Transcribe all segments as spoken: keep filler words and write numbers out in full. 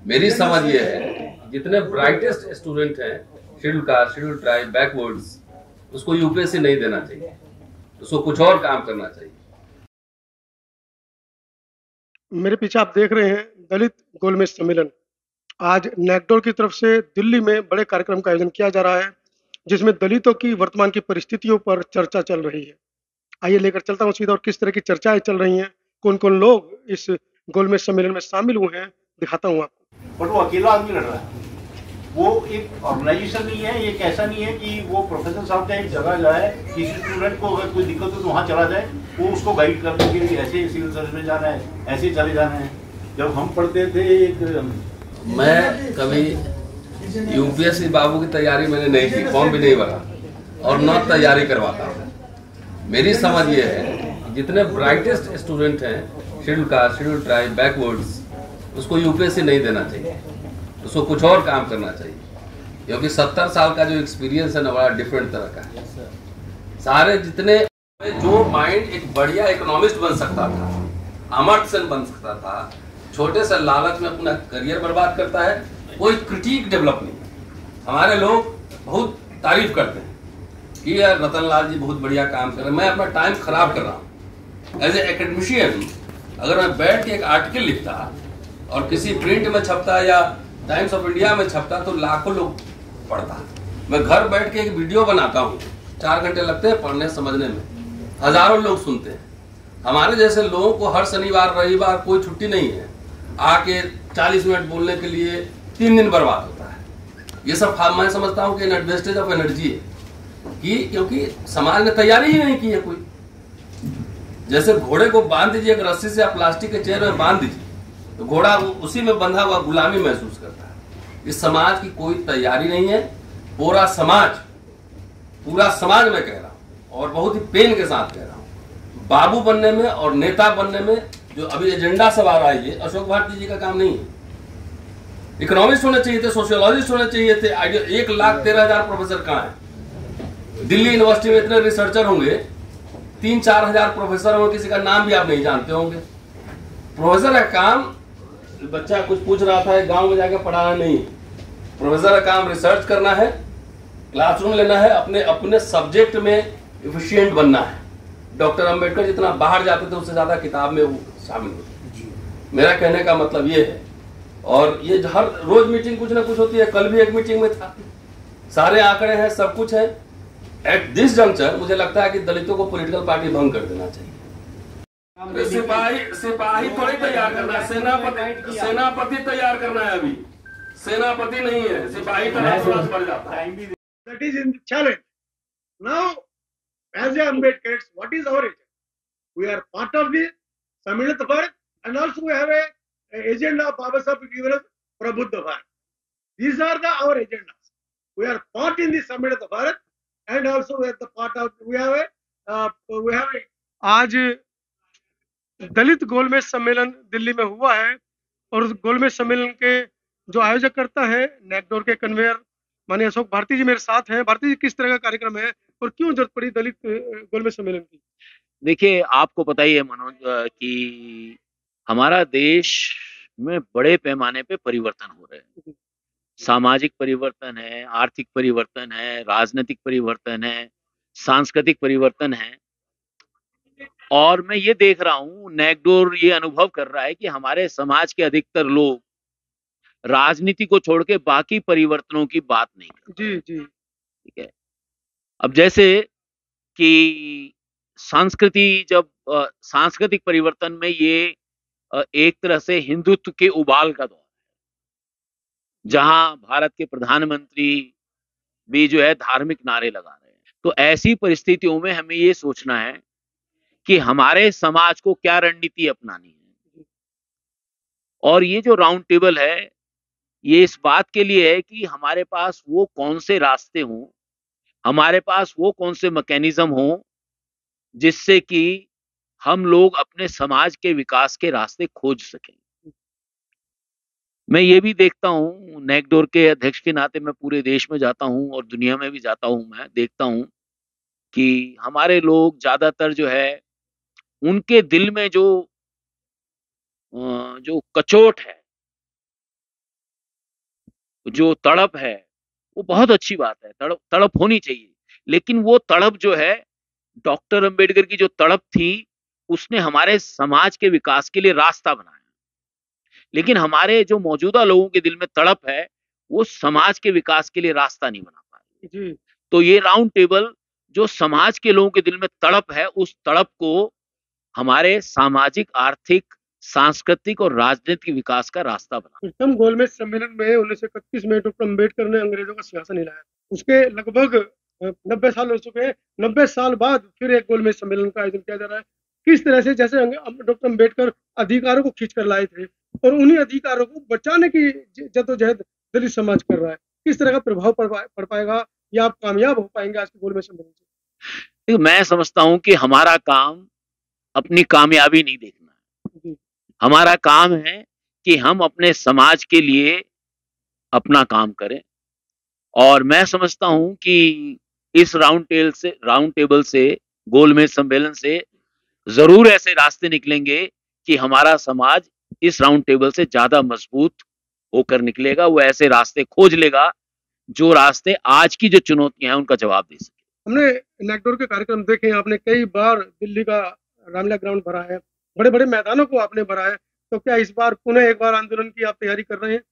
मेरी समझ ये है जितने ब्राइटेस्ट स्टूडेंट हैं schedule caste, schedule tribe, backwards, उसको यूपीएससी नहीं देना चाहिए, उसको कुछ और काम करना चाहिए। मेरे पीछे आप देख रहे हैं दलित गोलमेज सम्मेलन। आज नैकडोल की तरफ से दिल्ली में बड़े कार्यक्रम का आयोजन किया जा रहा है, जिसमें दलितों की वर्तमान की परिस्थितियों पर चर्चा चल रही है। आइए लेकर चलता हूँ सीधा, और किस तरह की चर्चाएं चल रही हैं, कौन कौन लोग इस गोलमेज सम्मेलन में शामिल हुए हैं, दिखाता हूँ आपको। बट वो अकेला आदमी लड़ रहा है, वो एक ऑर्गेनाइजेशन नहीं है, एक ऐसा नहीं है कि वो प्रोफेसर साहब का एक जगह जाए, किसी स्टूडेंट को अगर कोई दिक्कत हो तो वहाँ चला जाए, वो उसको गाइड कर देंगे कि ऐसे सिविल सर्विस में जाना है, ऐसे चले जाना है। जब हम पढ़ते थे, एक मैं कभी यूपीएससी बाबू की तैयारी मैंने नहीं की, फॉर्म भी नहीं भरा और न तैयारी करवाता हूँ। मेरी समझ ये है जितने ब्राइटेस्ट स्टूडेंट हैं schedule caste, schedule tribe, backwards, उसको यूपीएससी नहीं देना चाहिए, उसको कुछ और काम करना चाहिए, क्योंकि सत्तर साल का जो एक्सपीरियंस है ना, बड़ा डिफरेंट तरह का है। सारे जितने जो माइंड एक बढ़िया इकोनॉमिस्ट बन सकता था, अमर्त्य सेन बन सकता था, छोटे से लालच में अपना करियर बर्बाद करता है, कोई क्रिटिक डेवलप नहीं। हमारे लोग बहुत तारीफ करते हैं कि यार रतन लाल जी बहुत बढ़िया काम कर रहे हैं। मैं अपना टाइम खराब कर रहा हूँ एज ए एकेडमिशियन। अगर मैं बैठ के एक आर्टिकल लिखता और किसी प्रिंट में छपता या टाइम्स ऑफ इंडिया में छपता तो लाखों लोग पढ़ता। मैं घर बैठ के एक वीडियो बनाता हूँ, चार घंटे लगते हैं पढ़ने समझने में, हजारों लोग सुनते हैं। हमारे जैसे लोगों को हर शनिवार रविवार कोई छुट्टी नहीं है, आके चालीस मिनट बोलने के लिए तीन दिन बर्बाद होता है। ये सब मैं समझता हूँ कि वेस्टेज ऑफ एनर्जी है, कि क्योंकि समाज ने तैयारी ही नहीं की है कोई। जैसे घोड़े को बांध दीजिए एक रस्सी से, आप प्लास्टिक के चेयर में बांध दीजिए तो घोड़ा उसी में बंधा हुआ गुलामी महसूस करता है। इस समाज की कोई तैयारी नहीं है। पूरा समाज, पूरा समाज मैं कह रहा हूँ और बहुत ही पेन के साथ कह रहा हूँ, बाबू बनने में और नेता बनने में जो अभी एजेंडा सब आ रहा है, ये अशोक भारती जी का काम नहीं है। इकोनॉमिस्ट होने चाहिए थे, सोशियोलॉजिस्ट होने चाहिए थे। आइडिया एक लाख तेरह हजार प्रोफेसर कहाँ है? दिल्ली यूनिवर्सिटी में इतने रिसर्चर होंगे, तीन चार हजार प्रोफेसर होंगे, किसी का नाम भी आप नहीं जानते होंगे। प्रोफेसर का काम, बच्चा कुछ पूछ रहा था, गांव में जाकर पढ़ाना नहीं। प्रोफेसर का काम रिसर्च करना है, क्लासरूम लेना है, अपने अपने सब्जेक्ट में एफिशिएंट बनना है। डॉक्टर अंबेडकर जितना बाहर जाते थे उससे ज्यादा किताब में वो शामिल होते। मेरा कहने का मतलब ये है, और ये हर रोज मीटिंग कुछ ना कुछ होती है। कल भी एक मीटिंग में था, सारे आंकड़े हैं, सब कुछ है। एट दिस जंक्चर मुझे लगता है कि दलितों को पॉलिटिकल पार्टी भंग कर देना चाहिए। सिपाही सिपाही थोड़ी तैयार करना है, सेनापति सेनापति तैयार करना है। अभी सेनापति नहीं है, सिपाही तरह पड़ जाता है। That is in the challenge. Now, as a Ambedkarists, what is our agenda? We are part of the Sammilit Bharat, and also we have a, a agenda of Baba Saheb given us Prabuddha Bharat. These are the our agendas. We are part in the Sammilit Bharat, and also we are the part of we have a uh, we have a आज दलित गोलमेज सम्मेलन दिल्ली में हुआ है, और उस गोलमेज सम्मेलन के जो आयोजक करता है नैकडोर के कन्वेयर माननीय अशोक भारती जी मेरे साथ हैं। भारती जी, किस तरह का कार्यक्रम है और क्यों जरूरत पड़ी दलित गोलमेज सम्मेलन की? देखिए, आपको पता ही है मनोज कि हमारा देश में बड़े पैमाने पे परिवर्तन हो रहे हैं। सामाजिक परिवर्तन है, आर्थिक परिवर्तन है, राजनीतिक परिवर्तन है, सांस्कृतिक परिवर्तन है। और मैं ये देख रहा हूँ, नैकडोर ये अनुभव कर रहा है कि हमारे समाज के अधिकतर लोग राजनीति को छोड़ के बाकी परिवर्तनों की बात नहीं करते। जी जी, ठीक है। अब जैसे कि संस्कृति, जब सांस्कृतिक परिवर्तन में ये आ, एक तरह से हिंदुत्व के उबाल का दौर है, जहां भारत के प्रधानमंत्री भी जो है धार्मिक नारे लगा रहे हैं। तो ऐसी परिस्थितियों में हमें ये सोचना है कि हमारे समाज को क्या रणनीति अपनानी है। और ये जो राउंड टेबल है, ये इस बात के लिए है कि हमारे पास वो कौन से रास्ते हों, हमारे पास वो कौन से मैकेनिज्म हों, जिससे कि हम लोग अपने समाज के विकास के रास्ते खोज सकें। मैं ये भी देखता हूँ, नैकडोर के अध्यक्ष के नाते मैं पूरे देश में जाता हूँ और दुनिया में भी जाता हूँ, मैं देखता हूँ कि हमारे लोग ज्यादातर जो है, उनके दिल में जो जो कचोट है, जो तड़प है वो बहुत अच्छी बात है, तड़प तड़प होनी चाहिए, लेकिन वो तड़प जो है डॉक्टर अंबेडकर की जो तड़प थी उसने हमारे समाज के विकास के लिए रास्ता बनाया, लेकिन हमारे जो मौजूदा लोगों के दिल में तड़प है वो समाज के विकास के लिए रास्ता नहीं बना पा रही। जी तो ये राउंड टेबल जो समाज के लोगों के दिल में तड़प है उस तड़प को हमारे सामाजिक, आर्थिक, सांस्कृतिक और राजनीतिक विकास का रास्ता बना। प्रथम गोलमेज सम्मेलन में उन्नीस सौ इकतीस में डॉक्टर अम्बेडकर ने अंग्रेजों का सिंहासन हिलाया। उसके लगभग नब्बे साल हो चुके हैं। नब्बे साल बाद फिर एक गोलमेज सम्मेलन का आयोजन किया जा रहा है। किस तरह से जैसे डॉक्टर अम्बेडकर अधिकारों को खींच कर लाए थे और उन्हीं अधिकारों को बचाने की जद्दोजहद दलित समाज कर रहा है, किस तरह का प्रभाव पड़ पाएगा या आप कामयाब हो पाएंगे आज के गोलमेज सम्मेलन से? मैं समझता हूं कि हमारा काम अपनी कामयाबी नहीं देखना है, हमारा काम है कि हम अपने समाज के लिए अपना काम करें। और मैं समझता हूं कि इस राउंड टेबल से राउंड टेबल से गोलमेज सम्मेलन से जरूर ऐसे रास्ते निकलेंगे कि हमारा समाज इस राउंड टेबल से ज्यादा मजबूत होकर निकलेगा, वो ऐसे रास्ते खोज लेगा जो रास्ते आज की जो चुनौतियां हैं उनका जवाब दे सके। हमने नेकडोर के कार्यक्रम देखे, आपने कई बार दिल्ली का रामलीला ग्राउंड भरा है, बड़े बड़े मैदानों को आपने भरा है, तो क्या इस बार पुनः एक बार आंदोलन की आप तैयारी कर रहे हैं?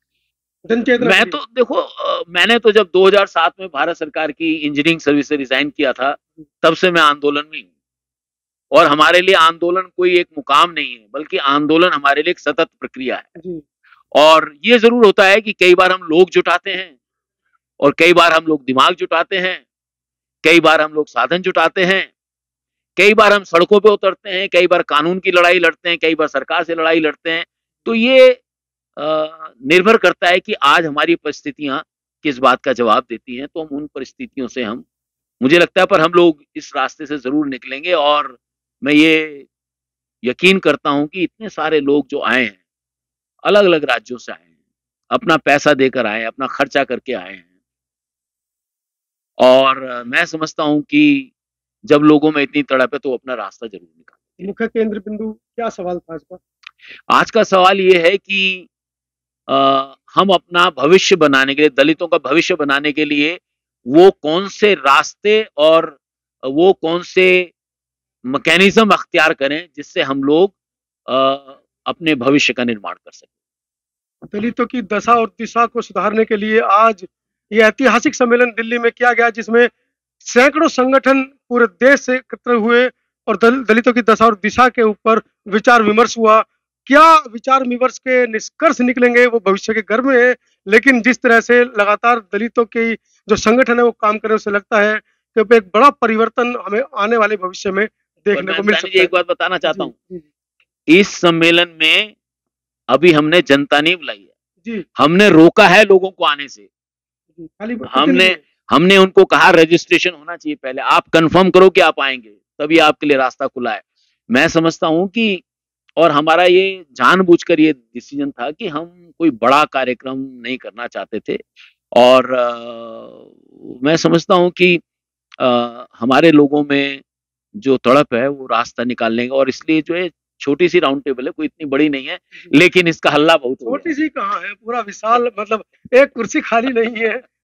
मैं तो देखो, मैंने तो जब दो हज़ार सात में भारत सरकार की इंजीनियरिंग सर्विस से रिजाइन किया था तब से मैं आंदोलन में हूँ, और हमारे लिए आंदोलन कोई एक मुकाम नहीं है बल्कि आंदोलन हमारे लिए एक सतत प्रक्रिया है जी। और ये जरूर होता है कि कई बार हम लोग जुटाते हैं और कई बार हम लोग दिमाग जुटाते हैं, कई बार हम लोग साधन जुटाते हैं, कई बार हम सड़कों पे उतरते हैं, कई बार कानून की लड़ाई लड़ते हैं, कई बार सरकार से लड़ाई लड़ते हैं। तो ये निर्भर करता है कि आज हमारी परिस्थितियां किस बात का जवाब देती हैं, तो हम उन परिस्थितियों से हम मुझे लगता है पर हम लोग इस रास्ते से जरूर निकलेंगे। और मैं ये यकीन करता हूं कि इतने सारे लोग जो आए हैं, अलग अलग राज्यों से आए हैं, अपना पैसा देकर आए हैं, अपना खर्चा करके आए हैं, और मैं समझता हूं कि जब लोगों में इतनी तड़प है तो अपना रास्ता जरूर निकालेंगे। मुख्य केंद्र बिंदु क्या सवाल था आज का? आज का सवाल ये है कि आ, हम अपना भविष्य बनाने के लिए, दलितों का भविष्य बनाने के लिए वो कौन से रास्ते और वो कौन से मैकेनिज्म अख्तियार करें जिससे हम लोग आ, अपने भविष्य का निर्माण कर सकें। दलितों की दशा और दिशा को सुधारने के लिए आज ये ऐतिहासिक सम्मेलन दिल्ली में किया गया, जिसमें सैकड़ों संगठन पूरे देश से एकत्र हुए और दल, दलितों की दशा और दिशा के ऊपर विचार विमर्श हुआ। क्या विचार विमर्श के निष्कर्ष निकलेंगे वो भविष्य के गर्भ में है, लेकिन जिस तरह से लगातार दलितों की जो संगठन है वो काम कर रहे हैं, उससे लगता है कि एक बड़ा परिवर्तन हमें आने वाले भविष्य में देखने को मिल सकता है। एक बात बताना चाहता हूँ, इस सम्मेलन में अभी हमने जनता नहीं बुलाई है जी, हमने रोका है लोगों को आने से। खाली हमने हमने उनको कहा रजिस्ट्रेशन होना चाहिए, पहले आप कंफर्म करो कि आप आएंगे, तभी आपके लिए रास्ता खुला है। मैं समझता हूं कि और हमारा ये जानबूझकर ये डिसीजन था कि हम कोई बड़ा कार्यक्रम नहीं करना चाहते थे, और आ, मैं समझता हूं कि आ, हमारे लोगों में जो तड़प है वो रास्ता निकाल लेंगे, और इसलिए जो है छोटी सी राउंड टेबल है, कोई इतनी बड़ी नहीं है, लेकिन इसका हल्ला बहुत छोटी सी कहाँ है, पूरा विशाल, मतलब एक कुर्सी खाली नहीं है।